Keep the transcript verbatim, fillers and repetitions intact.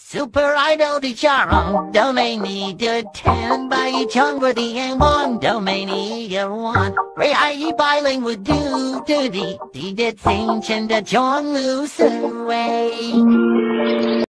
Super Idol 的笑容都没你的甜，百亿强国的眼光都没你的弯，为爱一百零五度的地，地的清晨的中路思维。